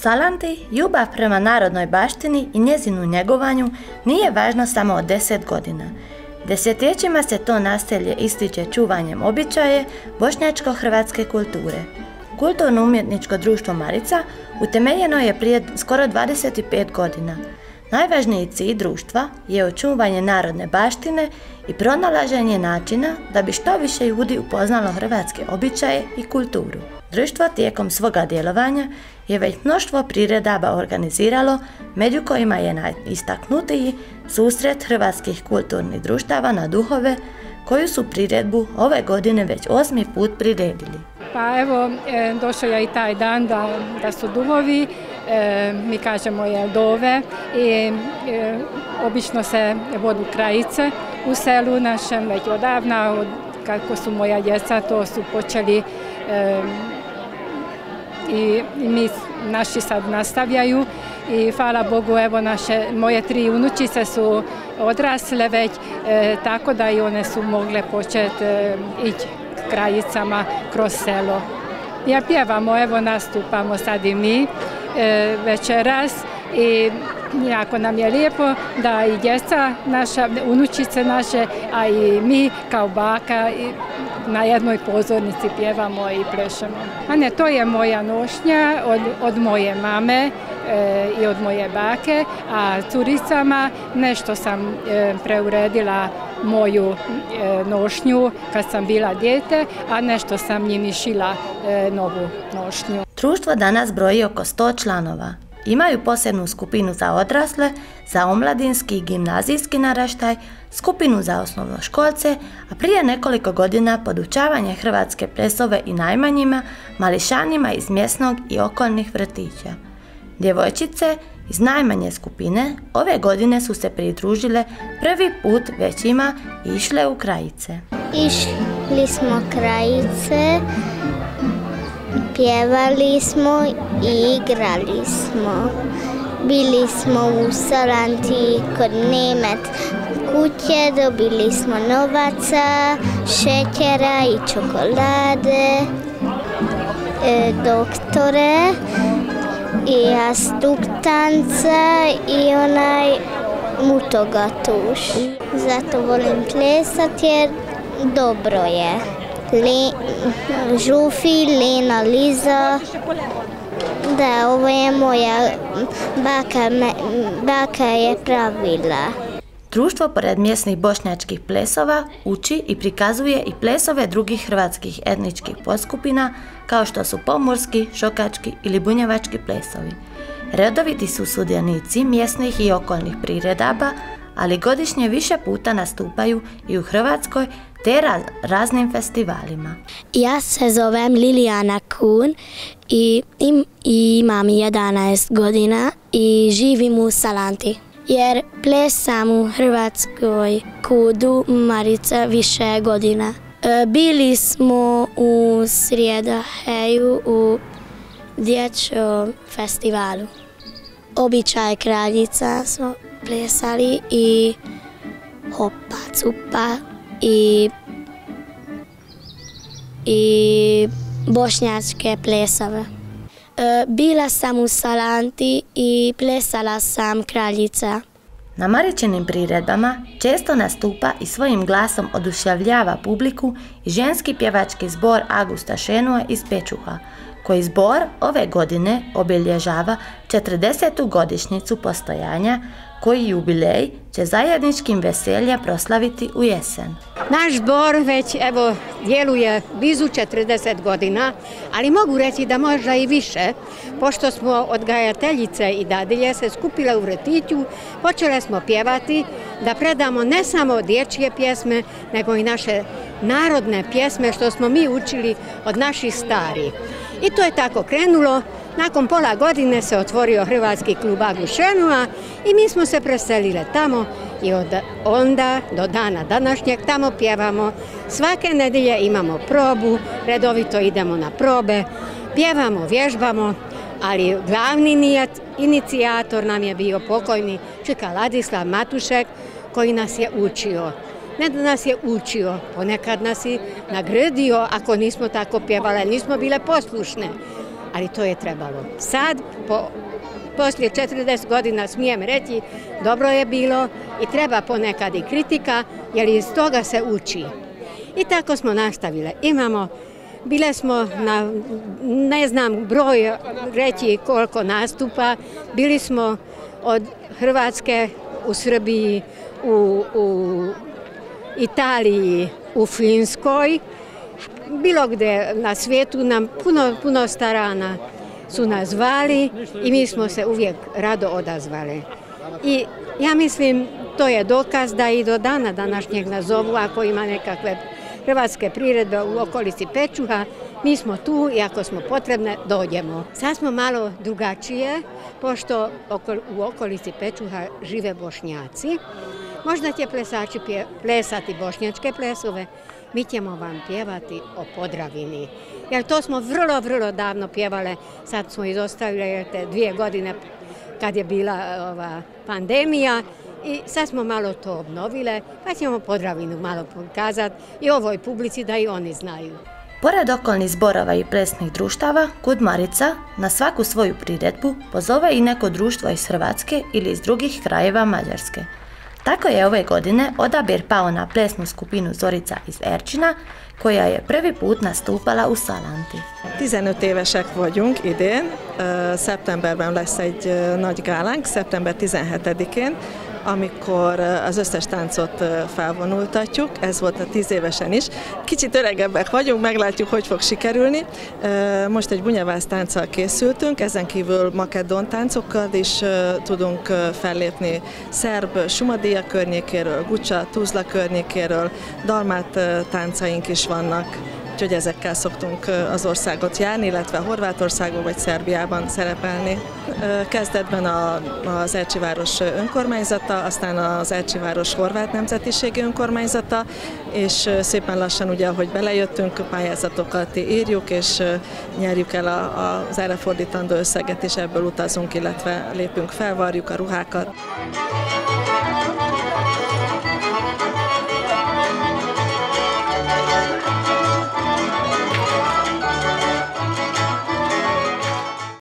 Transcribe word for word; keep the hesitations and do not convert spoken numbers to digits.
Salanti ljubav prema narodnoj baštini i njezinu njegovanju nije važno samo od deset godina. Desetljećima se to naselje ističe čuvanjem običaje bošnjačko-hrvatske kulture. Kulturno-umjetničko društvo Marica utemeljeno je prije skoro dvadeset pet godina. Najvažniji cilj društva je očuvanje narodne baštine i pronalaženje načina da bi što više ljudi upoznalo hrvatske običaje i kulturu. Društvo tijekom svoga djelovanja je već mnoštvo priredaba organiziralo, među kojima je najistaknutiji susret hrvatskih kulturnih društava na duhove, koju su priredbu ove godine već osmi put priredili. Pa evo, e, došao je i taj dan da, da su duhovi, e, mi kažemo je dove i e, obično se vodu krajice u selu našem već odavna, od, kako su moja djeca to su počeli e, i mi naši sad nastavljaju i hvala Bogu, evo naše, moje tri unučice su odrasle već, e, tako da i one su mogle početi e, ići krajicama kroz selo. Ja pjevamo, evo nastupamo sad i mi e, večeras i jako nam je lijepo da i djeca naša, unučice naše, a i mi kao baka i na jednoj pozornici pjevamo i plešemo. A ne, to je moja nošnja od, od moje mame e, i od moje bake, a curicama nešto sam e, preuredila moju e, nošnju kad sam bila dijete, a nešto sam njim šila e, novu nošnju. Društvo danas broji oko sto članova. Imaju posebnu skupinu za odrasle, za omladinski i gimnazijski naraštaj, skupinu za osnovnoškolce, a prije nekoliko godina podučavanje hrvatske plesove i najmanjima, mališanima iz mjesnog i okolnih vrtića. Djevojčice iz najmanje skupine ove godine su se pridružile prvi put većima i išle u krajice. Išli smo krajice, pjevali smo i igrali smo. Bili smo u Salanti kod Nemet kuće, dobili smo novaca, šećera i čokolade, e, doktore i asistenta i onaj mutogatuš. Zato volim plesati jer dobro je. Le, Žufi, Lena, Liza. Da, ovo je moja baka, baka je pravila. Društvo pored mjesnih bošnjačkih plesova uči i prikazuje i plesove drugih hrvatskih etničkih podskupina kao što su pomorski, šokački ili bunjevački plesovi. Redoviti su sudionici mjesnih i okolnih priredaba, ali godišnje više puta nastupaju i u Hrvatskoj te raz, raznim festivalima. Ja se zovem Lilijana Kun i, im, i imam jedanaest godina i živim u Salanti. Jer plesam u Hrvatskoj kudu Marica više godina. E, bili smo u Srijedaheju u dječjem festivalu. Običaj kraljica smo plesali i hopa, cupa i, i bošnjačke plesove. E, bila sam u Salanti i plesala sam kraljica. Na Maričinim priredbama često nastupa i svojim glasom oduševljava publiku i ženski pjevački zbor Augusta Šenua iz Pečuha, koji zbor ove godine obilježava četrdesetu godišnjicu postojanja, koji jubilej će zajedničkim veseljem proslaviti u jesen. Naš zbor već evo djeluje blizu četrdeset godina, ali mogu reći da možda i više, pošto smo odgajateljice i dadilje se skupile u vrtiću, počele smo pjevati da predamo ne samo dječje pjesme, nego i naše narodne pjesme što smo mi učili od naših starih. I to je tako krenulo. Nakon pola godine se otvorio Hrvatski klub Augusta Šenua i mi smo se preselile tamo i od onda do dana današnjeg tamo pjevamo. Svake nedjelje imamo probu, redovito idemo na probe, pjevamo, vježbamo, ali glavni inicijator nam je bio pokojni čika Ladislav Matušek koji nas je učio. Ne da nas je učio, ponekad nas je nagradio ako nismo tako pjevale, nismo bile poslušne. ali to je trebalo. Sad, po, poslije četrdeset godina smijem reći, dobro je bilo i treba ponekad i kritika, jer iz toga se uči. I tako smo nastavile. Imamo, bile smo na, ne znam broj reći koliko nastupa, bili smo od Hrvatske u Srbiji, u, u Italiji, u Finskoj, bilo gdje na svijetu nam puno, puno starana su nas zvali i mi smo se uvijek rado odazvali. I ja mislim, to je dokaz da i do dana današnjeg nas zovu ako ima nekakve hrvatske priredbe u okolici Pečuha, mi smo tu i ako smo potrebne, dođemo. Sad smo malo drugačije, pošto u okolici Pečuha žive Bošnjaci. Možda će plesači plesati bošnjačke plesove, mi ćemo vam pjevati o Podravini. Jer to smo vrlo, vrlo davno pjevale, sad smo izostavili te dvije godine kad je bila ova pandemija i sad smo malo to obnovile, pa ćemo Podravinu malo pokazati i ovoj publici da i oni znaju. Pored okolnih zborova i plesnih društava, Kudmarica na svaku svoju priredbu pozove i neko društvo iz Hrvatske ili iz drugih krajeva Mađarske. Tako je ove godine odabir pao na plesnu skupinu Zorica iz Erčina, koja je prvi put nastupala u Szalanti. tizenöt évesek vagyunk idén, szeptemberben lesz egy nagy gálánk, szeptember tizenhetedikén, amikor az összes táncot felvonultatjuk, ez volt a tíz évesen is. Kicsit öregebbek vagyunk, meglátjuk, hogy fog sikerülni. Most egy bunyavász tánccal készültünk, ezen kívül makedón táncokkal is tudunk fellépni. Szerb Sumadija környékéről, Gucsa, Tuzla környékéről, dalmát táncaink is vannak. Úgyhogy ezekkel szoktunk az országot járni, illetve Horvátországban vagy Szerbiában szerepelni. Kezdetben az Ercsiváros önkormányzata, aztán az Ercsiváros horvát nemzetiségi önkormányzata, és szépen lassan ugye, ahogy belejöttünk, pályázatokat írjuk, és nyerjük el az erre fordítandó összeget, és ebből utazunk, illetve lépünk fel, varjuk a ruhákat.